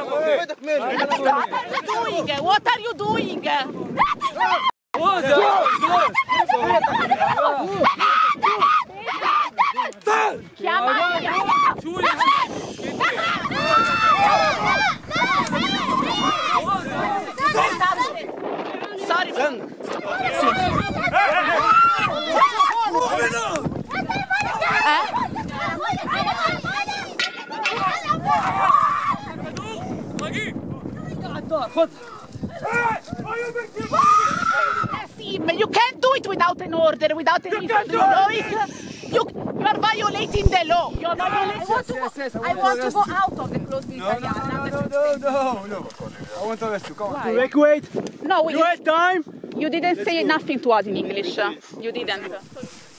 What are you doing? Sorry. You can't do it without an order, without any you are violating the law. You're not violating. I want to go out of the closed Italiana. No. I want to arrest you. Come on. Evacuate. No, you had time. You didn't say nothing to us in English. You didn't.